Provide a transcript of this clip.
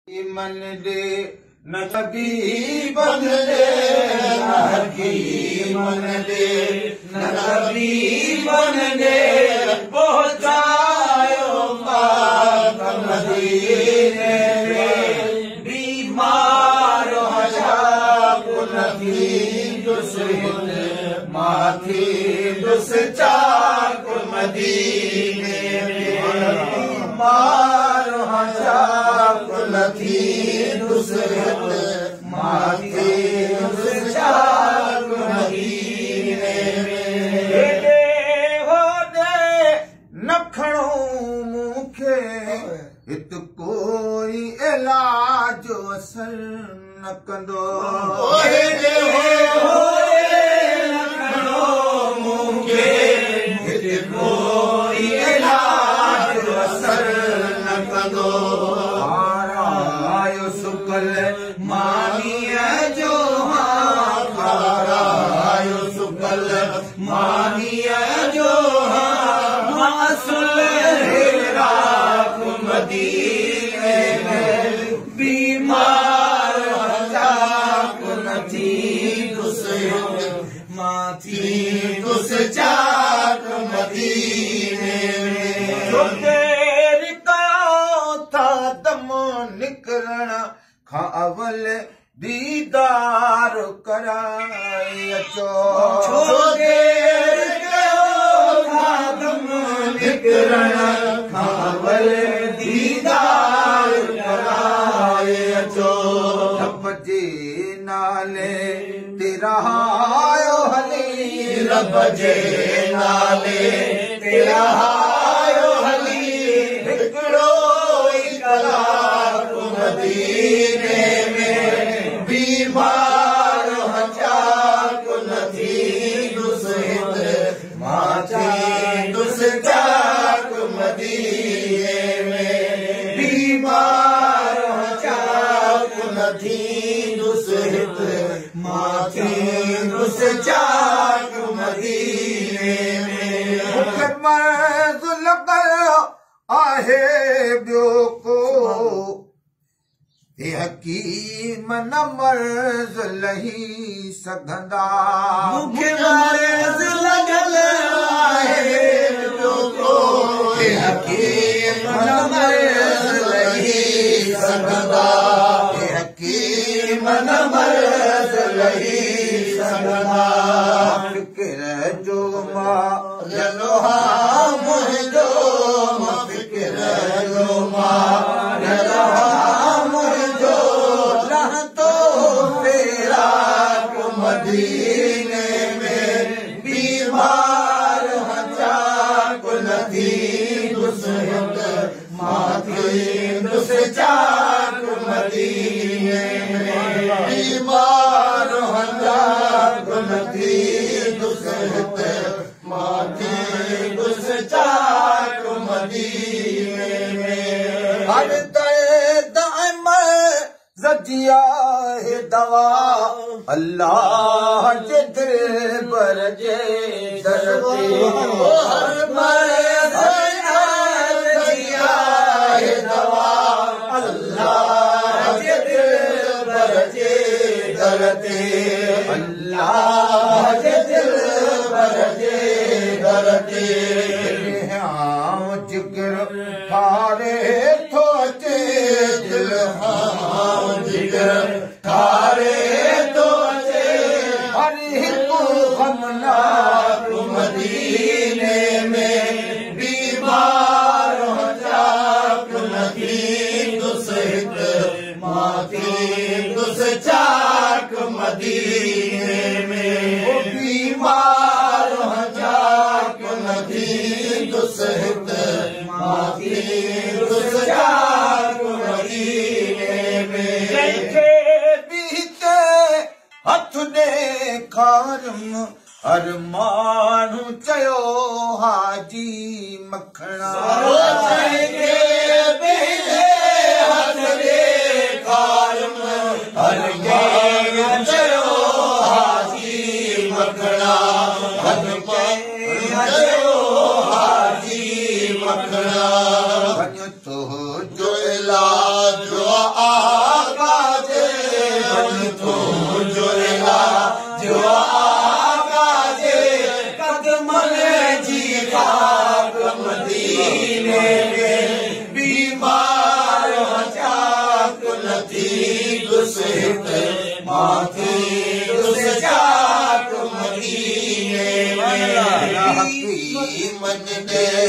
मन दे न कभी बन दे मन दे न कभी बन दे पहुंचायो पाक मदीने में बीमार नबी दुश्मन माथी दुस चाक मदीने में बीमार नथी दुसरत माथी दुस चाक मदीने में हो दे नखणो मुखे इत कोई इलाज असर न कंदो नखणो मुखे इत कोई इलाज असर न कंदो मानिया जो हारायो सुकल मानिया जो मासुल रात मदीने में बीमार चाक नथी दुस माथी दुस चाक मदीने में तेरी कयो था दम निकरण खावल दीदार कराए अचो देर कयो खादम निकरण खावल दीदार कराए अचो रब जे नाले तेरा हायो हली रब जे नाले तेरा हायो हली हिकड़ो ई कलाक मदीने में बीमार चाक नथी दुसहित माथी दुस चाक मदीने में बीमार चाक नथी दुसहित माथी दुस चाक मदीने में मर्द लगल आहे ॿियो को हकीम न मर्ज़ लही सघंदा मूंखे मर्ज़ लॻल आहे ॿियो को हकीम न मर्ज़ लही सघंदा हकीम न मर्ज़ लही सघंदा फिक्र जो मां लोहा मुंहिंजो फिक्र जो मां मदीने में बीमार चाक नथी दुसहित माथी दुस चाक मदीने में बीमार चाक नथी दुसहित माथी दुस चाक मदीने में हर दाइम ज़जिया है दवा अल्लाह जे दिल पर जे दरते हर मर्ज़ ज़जिया है दवा अल्लाह जे दिल पर जे दरते अल्लाह जे दिल पर जे दरते हाँ जिक्र थारे थो अचे दिल हाँ जिक्र थारे तो अचे हर हिकु गमनाक मदीने में बीमार चाक नथी दुसहित माथी दुस चाक मदीने में बीमार चाक नथी दुसहित माथी दुस चाक मदीने में हथ दे खारम हर माण्हू चयो हाजी मखणा हथ दे खारम हर माण्हू चयो हाजी मखणा हथ चयो हाजी मखणा तो जो इलाज मञ